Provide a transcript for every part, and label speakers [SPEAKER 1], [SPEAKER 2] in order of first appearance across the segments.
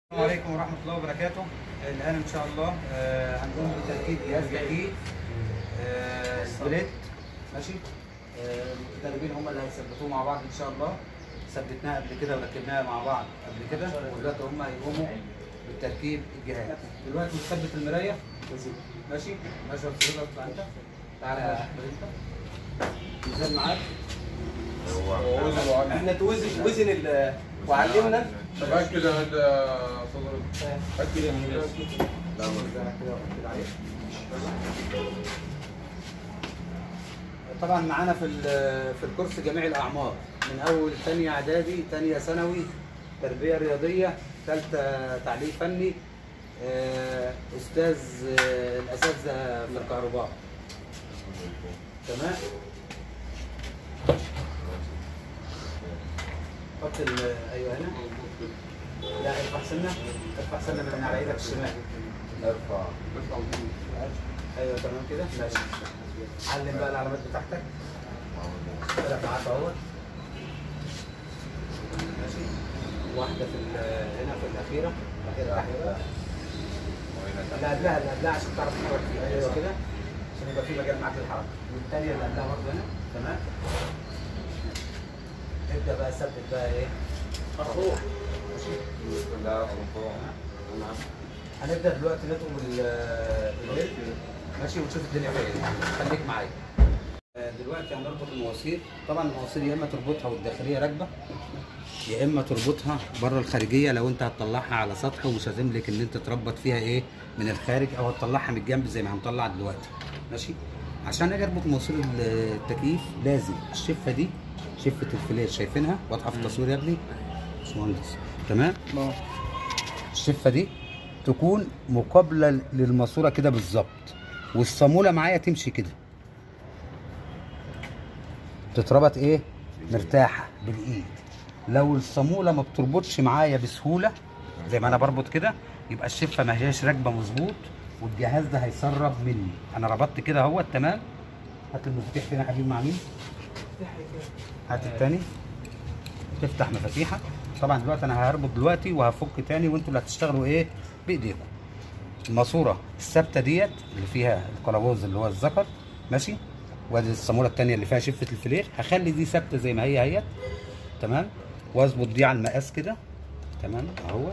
[SPEAKER 1] السلام عليكم ورحمة الله وبركاته. الآن إن شاء الله هنقوم بتركيب جهاز تكييف سبليت. ماشي. المتدربين هم اللي هيثبتوه مع بعض إن شاء الله. ثبتناها قبل كده وركبناها مع بعض قبل كده، ودلوقتي هم هيقوموا بتركيب الجهاز. دلوقتي بنثبت المراية. ماشي. ماشي يا أستاذ اطلع أنت. تعالى يا أحمد أنت. نزل معاك.
[SPEAKER 2] احنا توزن وعلمنا.
[SPEAKER 3] متأكد هذا صدر متأكد يا مهندس؟
[SPEAKER 1] لا كده طبعا معانا في الكورس جميع الاعمار، من اول ثانيه اعدادي، ثانيه ثانوي، تربيه رياضيه، ثالثه تعليم فني، استاذ الاساتذه في الكهرباء. تمام. حط ايوه هنا. لا ارفع سنه، ارفع سنه من على ايدك الشمال.
[SPEAKER 3] ارفع.
[SPEAKER 1] ايوه تمام كده ماشي. علم بقى العلامات بتاعتك. طلع معاك اهوت. ماشي. واحده هنا في الاخيره تحت بقى. اللي قبلها عشان تعرف تتحرك فيها. ايوه كده عشان يبقى في مجال معاك للحركه. والثانيه اللي قبلها برضه هنا. تمام. ابدا بقى ثبت بقى ايه؟
[SPEAKER 2] اخوه.
[SPEAKER 1] ماشي.
[SPEAKER 3] لا
[SPEAKER 1] هنبدا دلوقتي نطلب الليل. ماشي. وتشوف الدنيا فيها ايه. خليك معايا. دلوقتي هنربط المواسير. طبعا المواسير يا اما تربطها والداخليه راكبه، يا اما تربطها بره الخارجيه لو انت هتطلعها على سطح ومش هتملك ان انت تربط فيها ايه من الخارج، او هتطلعها من الجنب زي ما هنطلع دلوقتي. ماشي. عشان اجي اربط مواسير التكييف لازم الشفه دي، شفه الفلير شايفينها واضحه في التصوير يا ابني؟ باشمهندس. تمام؟ الشفه دي تكون مقابله للماسوره كده بالظبط، والصاموله معايا تمشي كده، تتربط ايه؟ مرتاحه بالايد. لو الصاموله ما بتربطش معايا بسهوله زي ما انا بربط كده، يبقى الشفه ما هياش راكبه مظبوط والجهاز ده هيسرب مني. انا ربطت كده اهوت. تمام. هات المفاتيح فين يا حبيبي مع مين؟ هات التاني. تفتح مفاتيحك. طبعا دلوقتي انا هربط دلوقتي وهفك تاني، وانتوا اللي هتشتغلوا ايه؟ بايديكم. الماسوره الثابته ديت اللي فيها القلاووز اللي هو الذكر. ماشي. وادي الصاموله الثانيه اللي فيها شفه الفلير، هخلي دي ثابته زي ما هي اهيت. تمام. واظبط دي على المقاس كده. تمام اهوت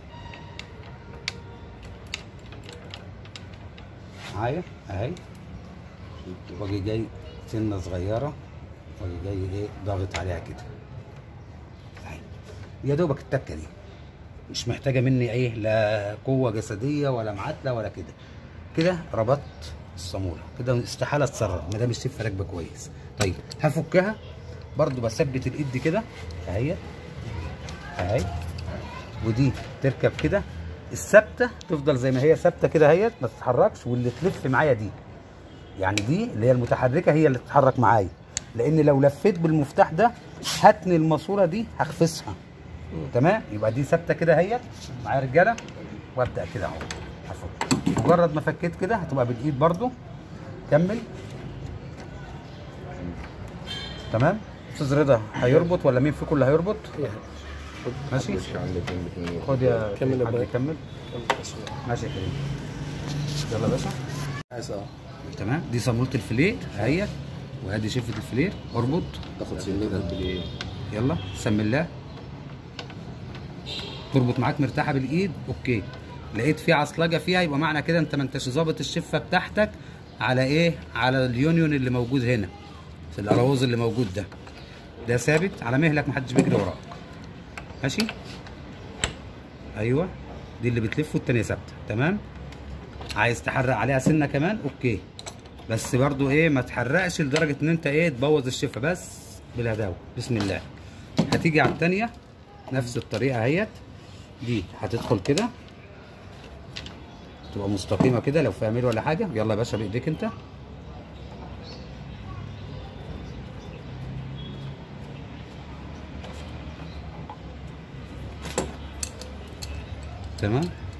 [SPEAKER 1] معايا اهي. واجي جاي سنه صغيره، واجي جاي ايه ضاغط عليها كده اهي. يا دوبك التكه دي مش محتاجه مني ايه لا قوه جسديه ولا معتله ولا كده. كده ربطت الصاموله كده، استحاله تسرب ما دام الشفه راكبه كويس. طيب هفكها برضو، بثبت الايد دي كده اهي اهي، ودي تركب كده. الثابته تفضل زي ما هي ثابته كده اهيت ما تتحركش، واللي تلف معايا دي، يعني دي اللي هي المتحركه هي اللي تتحرك معايا، لان لو لفيت بالمفتاح ده هتني الماسوره دي هخفسها. تمام. يبقى دي ثابته كده اهيت معايا يا رجاله، وابدا كده اهو هفك. مجرد ما فكيت كده هتبقى بالايد برضو. كمل. تمام. استاذ رضا هيربط ولا مين فيكم اللي هيربط؟ ماشي. خد يا كمل. حد يكمل. ماشي يا كريم. يلا يا باشا. تمام. دي صامولة الفلير اهي، وادي شفة الفلير. اربط.
[SPEAKER 2] تاخد سنتها بالايه؟
[SPEAKER 1] يلا سم الله. تربط معاك مرتاحه بالايد. اوكي. لقيت في عصلجه فيها، يبقى معنى كده انت ما انتش ظابط الشفه بتاعتك على ايه؟ على اليونيون اللي موجود هنا في القلاووز اللي موجود ده ثابت على مهلك، محدش بيجري وراك. ماشي. ايوه دي اللي بتلف والتانيه ثابته. تمام. عايز تحرق عليها سنه كمان اوكي، بس برضو ايه ما تحرقش لدرجه ان انت ايه تبوظ الشفه، بس بالهداوه. بسم الله. هتيجي على التانيه نفس الطريقه اهيت. دي هتدخل كده تبقى مستقيمه كده لو في امير ولا حاجه. يلا يا باشا بايديك انت. تمام.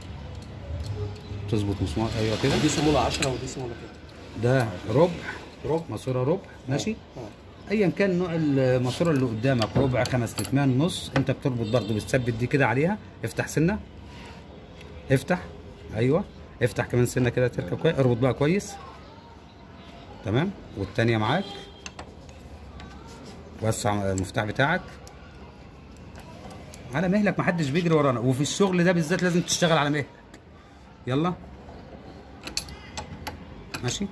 [SPEAKER 1] تظبط مسمار. ايوه كده.
[SPEAKER 2] دي صاموله 10 ودي صاموله كده.
[SPEAKER 1] ده ربع ماسوره ربع. ماشي. ايا كان نوع الماسوره اللي قدامك، ربع، 5 تتمان، نص، انت بتربط برضه بتثبت دي كده عليها. افتح سنه افتح. ايوه افتح كمان سنه كده تركب كويس. اربط بقى كويس. تمام. والتانيه معاك. وسع المفتاح بتاعك على مهلك، محدش بيجري ورانا، وفي الشغل ده بالذات لازم تشتغل على مهلك. يلا ماشي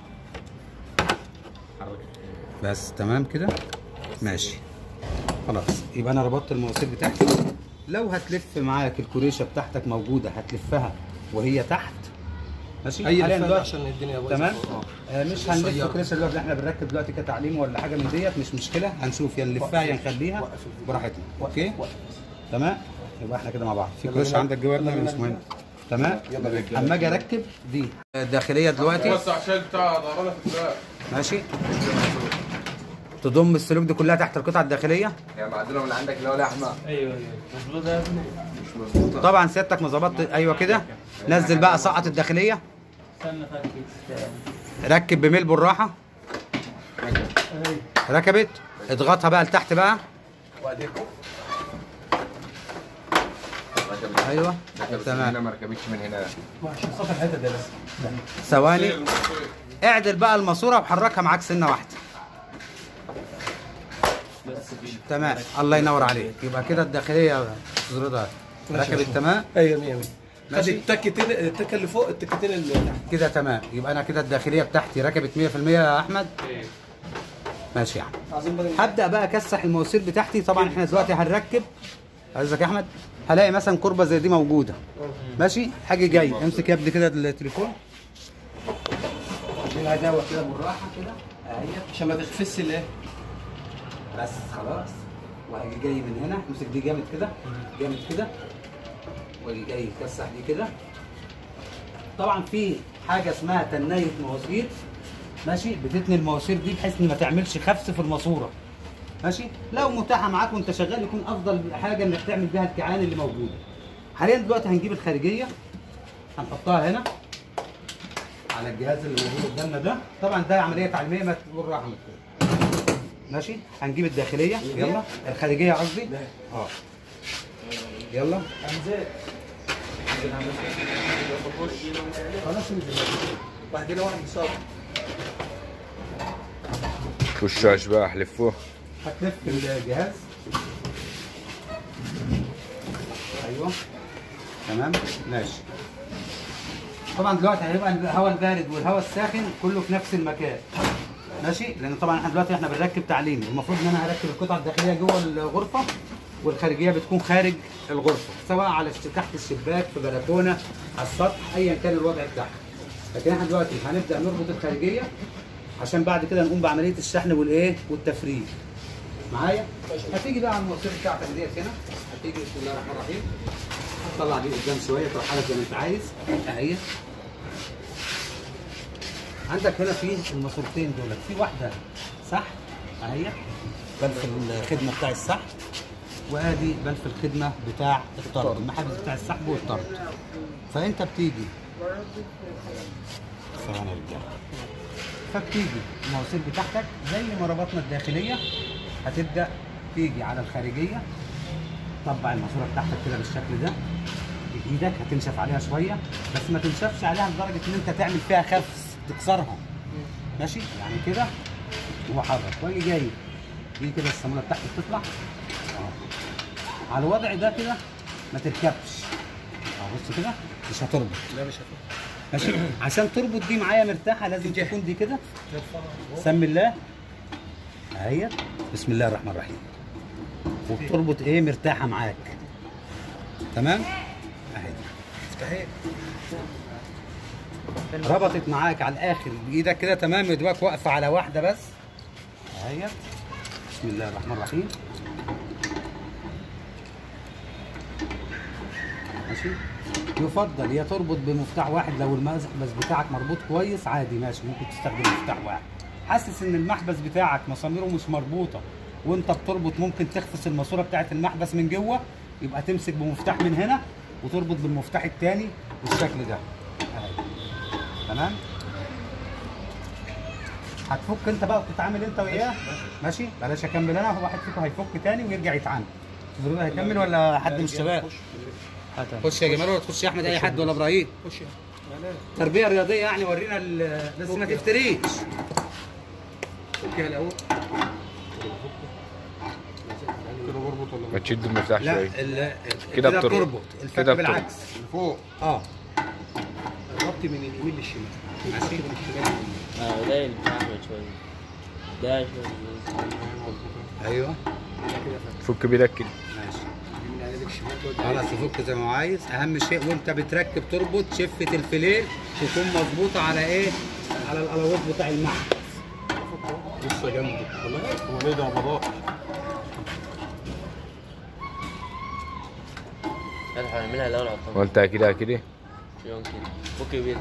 [SPEAKER 1] بس. تمام كده ماشي خلاص. يبقى انا ربطت المواسير بتاعتي. لو هتلف معاك الكوريشه بتاعتك موجوده هتلفها وهي تحت ماشي.
[SPEAKER 2] اي
[SPEAKER 1] حاليا
[SPEAKER 2] لفه
[SPEAKER 1] دلوقتي
[SPEAKER 2] عشان الدنيا بايظه.
[SPEAKER 1] تمام. مش هنلف الكوريشه دلوقتي، احنا بنركب دلوقتي كتعليم ولا حاجه من ديت، مش مشكله. هنشوف يا نلفها يا نخليها براحتنا. اوكي تمام. يبقى احنا كده مع بعض. في كوريشه عندك جوه ولا مش مهم؟ تمام. اما اجي اركب دي الداخليه دلوقتي.
[SPEAKER 3] وسع الشاي بتاع ظهرنا في الفراق.
[SPEAKER 1] ماشي. تضم السلوك دي كلها تحت القطعه الداخليه.
[SPEAKER 4] هي معدله من عندك اللي هو لحمه.
[SPEAKER 2] ايوه مظبوط يا ابني.
[SPEAKER 4] مش مظبوطه.
[SPEAKER 1] طبعا سيادتك ما ظبطت. ايوه كده. نزل بقى سقط الداخليه.
[SPEAKER 2] استنى
[SPEAKER 1] ركب بميل بالراحه. ركبت. اضغطها بقى لتحت بقى.
[SPEAKER 2] واديكم.
[SPEAKER 1] ايوه
[SPEAKER 4] تمام. هنا ما ركبتش من هنا.
[SPEAKER 2] عشان صوت الحته ده بس.
[SPEAKER 1] ثواني. اعدل بقى الماسوره وحركها معاك سنه واحده. تمام. الله ينور عليك. يبقى كده الداخليه رضا ركبت. تمام.
[SPEAKER 2] ايوه 100 100.
[SPEAKER 1] ماشي.
[SPEAKER 2] التكتين التكه اللي فوق التكتين اللي تحت
[SPEAKER 1] كده تمام. يبقى انا كده الداخليه بتاعتي ركبت 100% يا احمد. ماشي يا احمد. هبدا بقى اكسح المواسير بتاعتي. طبعا احنا دلوقتي هنركب. عايزك يا احمد. هلاقي مثلا كربه زي دي موجوده ماشي. حاجه جاي امسك يا ابني كده التليفون. الهداوه كده بالراحه كده اهي
[SPEAKER 2] عشان ما تخفش الايه.
[SPEAKER 1] بس خلاص. وهاجي جاي من هنا امسك دي جامد كده جامد كده. واجي جاي كسح دي كده. طبعا في حاجه اسمها تنايه مواسير ماشي. بتتني المواسير دي بحيث ان ما تعملش خفس في الماسوره ماشي. لو متاحه معاك وانت شغال يكون افضل حاجه انك تعمل بيها الكيعان اللي موجوده. حاليا دلوقتي هنجيب الخارجيه هنحطها هنا على الجهاز اللي موجود قدامنا ده. طبعا ده عمليه تعليميه ما تقول راحه ماشي. هنجيب الداخليه. يلا الخارجيه قصدي. يلا خلاص انزل.
[SPEAKER 2] بعدين واحد مصاب.
[SPEAKER 4] خشوا اشباح لفوه.
[SPEAKER 1] هتلف الجهاز. ايوه تمام ماشي. طبعا دلوقتي هيبقى الهواء البارد والهواء الساخن كله في نفس المكان ماشي. لان طبعا احنا دلوقتي بنركب تعليمي. المفروض ان انا هركب القطعه الداخليه جوه الغرفه والخارجيه بتكون خارج الغرفه، سواء على تحت الشباك في بلكونه على السطح ايا كان الوضع بتاعها. لكن احنا دلوقتي هنبدا نربط الخارجيه عشان بعد كده نقوم بعمليه الشحن والايه والتفريغ. معايا؟ هتيجي بقى على المواسير بتاعتك ديت هنا. هتيجي بسم الله الرحمن الرحيم. هتطلع دي قدام شويه تروح لك زي ما انت عايز اهي. عندك هنا في الماسورتين دول في واحده صح اهي بلف الخدمه بتاع السحب، وادي بلف الخدمه بتاع الطرد، المحابس بتاع السحب والطرد. فانت بتيجي ثواني يا رجاله. فبتيجي المواسير بتاعتك زي ما ربطنا الداخليه هتبدا تيجي على الخارجيه. طبع الماسوره بتاعتك كده بالشكل ده بايدك. هتنشف عليها شويه بس ما تنشفش عليها لدرجه ان انت تعمل فيها خفس تكسرها ماشي. يعني كده وحرك واجي جاي دي كده الصاموله بتاعتك تطلع على الوضع ده كده. ما تركبش بص كده مش هتربط.
[SPEAKER 2] لا مش هتربط
[SPEAKER 1] ماشي. عشان تربط دي معايا مرتاحه لازم تكون دي كده. سمي الله اهي بسم الله الرحمن الرحيم. وبتربط ايه مرتاحه معاك. تمام اهي.
[SPEAKER 2] افتحي
[SPEAKER 1] ربطت معاك على الاخر بايدك كده تمام. يا دوبك واقفه على واحده بس اهي. بسم الله الرحمن الرحيم. ماشي. يفضل يا تربط بمفتاح واحد لو المحبس بتاعك مربوط كويس عادي ماشي ممكن تستخدم مفتاح واحد. حاسس ان المحبس بتاعك مساميره مش مربوطه وانت بتربط ممكن تخفس الماسوره بتاعت المحبس من جوه، يبقى تمسك بمفتاح من هنا وتربط بالمفتاح الثاني بالشكل ده اهي. تمام. هتفك انت بقى وتتعامل انت وياه ماشي. بلاش اكمل انا، واحد فيكم هيفك تاني ويرجع يتعامل. الزرار هيكمل ولا حد من الشباب؟ خش يا جمال ولا تخش يا احمد اي حد ولا ابراهيم؟
[SPEAKER 2] خش يا
[SPEAKER 1] تربيه رياضيه يعني ورينا بس ما تفتريش.
[SPEAKER 2] اوكي الاول
[SPEAKER 3] كده بربط ولا
[SPEAKER 4] ما تشد المفتاح
[SPEAKER 1] لا
[SPEAKER 4] شويه.
[SPEAKER 1] كده
[SPEAKER 4] بتربط.
[SPEAKER 1] بتربط الفك
[SPEAKER 4] كده بتربط.
[SPEAKER 1] بالعكس.
[SPEAKER 3] فوق؟
[SPEAKER 1] اه
[SPEAKER 2] الربط من اليمين للشمال.
[SPEAKER 1] ماشي.
[SPEAKER 2] من الشمال لليمين.
[SPEAKER 5] قليل بتاع احمد شويه. ده شويه.
[SPEAKER 1] ايوه
[SPEAKER 4] فك بيدك كده.
[SPEAKER 1] ماشي
[SPEAKER 2] من على الشمال
[SPEAKER 1] خلاص يفك زي ما هو عايز. اهم شيء وانت بتركب تربط شفه الفليل تكون مظبوطه على ايه؟ على الالوات بتاع المحك.
[SPEAKER 2] لسه جنبه والله.
[SPEAKER 3] هو ليه ده عبارات؟
[SPEAKER 5] احنا هنعملها الاول على الطاوله.
[SPEAKER 4] وانت كده كده
[SPEAKER 5] يوم كده فك بيدك.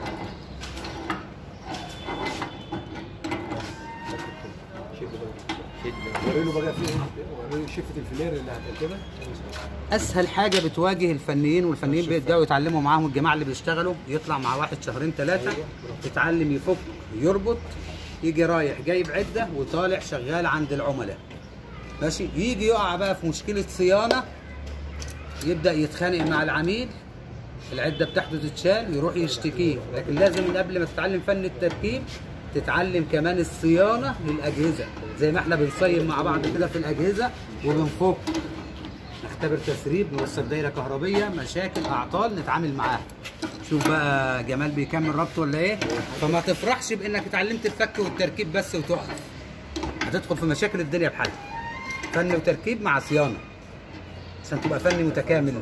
[SPEAKER 2] وري له بقى فيه وري له شفه الفلير اللي هتركبها.
[SPEAKER 1] اسهل حاجه بتواجه الفنيين، والفنيين بيبداوا يتعلموا معاهم الجماعه اللي بيشتغلوا، يطلع مع واحد شهرين ثلاثه يتعلم يفك يربط، يجي رايح جايب عده وطالع شغال عند العملاء. ماشي. يجي يقع بقى في مشكله صيانه، يبدا يتخانق مع العميل، العده بتاعته تتشال يروح يشتكيه. لكن لازم من قبل ما تتعلم فن التركيب تتعلم كمان الصيانه للاجهزه، زي ما احنا بنصين مع بعض كده في الاجهزه وبنفك، نختبر تسريب، نوصل دايره كهربيه، مشاكل اعطال نتعامل معاها. شوف بقى جمال بيكمل ربط ولا ايه؟ فما تفرحش بانك اتعلمت الفك والتركيب بس وتقف، هتدخل في مشاكل الدنيا بحالها. فن وتركيب مع صيانه عشان تبقى فني متكامل.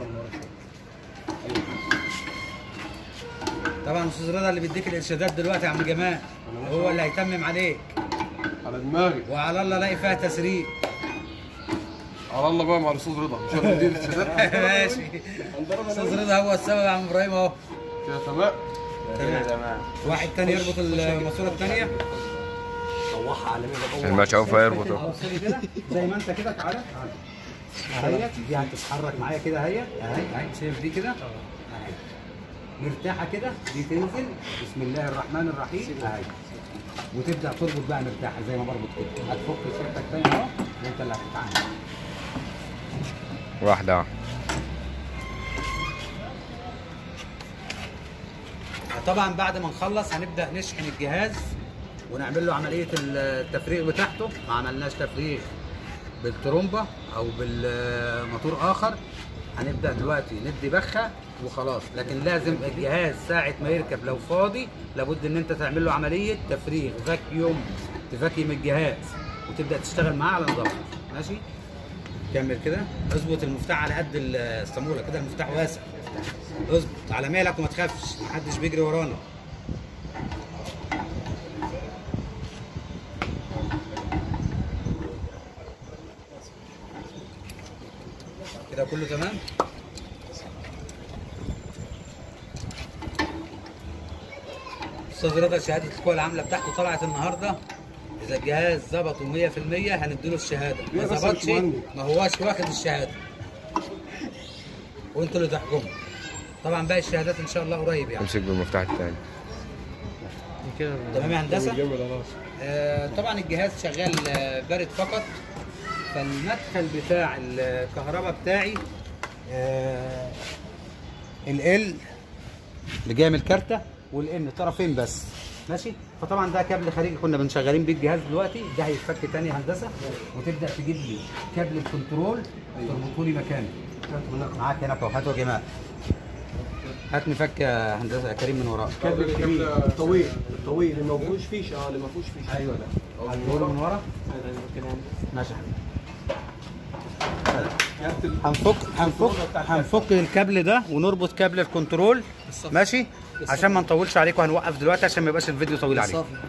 [SPEAKER 1] طبعا استاذ رضا اللي بيديك الارشادات دلوقتي يا عم جمال، هو اللي هيتمم عليك،
[SPEAKER 3] على دماغي.
[SPEAKER 1] وعلى الله الاقي فيها تسريب.
[SPEAKER 3] على الله بقى مع الاستاذ رضا مش هندير الشهادات.
[SPEAKER 1] ماشي. استاذ رضا هو السبب يا عم ابراهيم اهو.
[SPEAKER 3] كده تمام.
[SPEAKER 5] تمام.
[SPEAKER 1] واحد تاني يربط الماسوره الثانيه.
[SPEAKER 2] طوحها على مين؟
[SPEAKER 4] المشعوف هيربط اهو.
[SPEAKER 1] بص كده زي ما انت كده. تعالى اهي دي هتتحرك معايا كده اهي اهي شايف دي كده اهي مرتاحه كده، دي تنزل بسم الله الرحمن الرحيم اهي، وتبدا تربط بقى مرتاحه زي ما بربط كده. هتفك شريطك تاني اهو وانت اللي هتتعامل.
[SPEAKER 4] واحده.
[SPEAKER 1] طبعا بعد ما نخلص هنبدا نشحن الجهاز ونعمل له عمليه التفريغ بتاعته. ما عملناش تفريغ بالترومبه او بالموتور اخر، هنبدا دلوقتي ندي بخه وخلاص. لكن لازم الجهاز ساعه ما يركب لو فاضي لابد ان انت تعمل له عمليه تفريغ، فاكيوم، تفاكيم الجهاز وتبدا تشتغل معاه على نظافه. ماشي. كمل كده، اظبط المفتاح على قد الصاموله كده، المفتاح واسع، اظبط على مالك وما تخافش، محدش بيجري ورانا. كده كله تمام. استاذ رضا شهاده القوى العامله بتاعته طلعت النهارده. اذا الجهاز ظبطه 100% هنديله الشهاده، ما ظبطش ما هواش واخد الشهاده، وانتوا اللي تحكموا. طبعا باقي الشهادات ان شاء الله قريب يعني.
[SPEAKER 4] امسك بالمفتاح الثاني.
[SPEAKER 1] تمام يا هندسه. طبعا الجهاز شغال بارد فقط، فالمدخل بتاع الكهرباء بتاعي ال اللي جاي من الكارته والان طرفين بس. ماشي. فطبعا ده كابل خارجي كنا بنشغلين بيه الجهاز دلوقتي، ده هيتفك تاني هندسه، وتبدا تجيب لي كابل الكنترول تربطه لي مكانه. معاك هنا اهو، هاتوا يا جماعه. هات مفك يا هندسه يا كريم من وراك.
[SPEAKER 2] الكابل الكبير الطويل اللي ما فيهوش فيشه. اللي ما فيهوش فيشه.
[SPEAKER 1] ايوه ده هنجيبه من ورا. ماشي يا حبيبي. هنفك الكابل ده ونربط كابل الكنترول. ماشي. عشان ما نطولش عليكم هنوقف دلوقتي عشان ما يبقاش الفيديو طويل عليكم.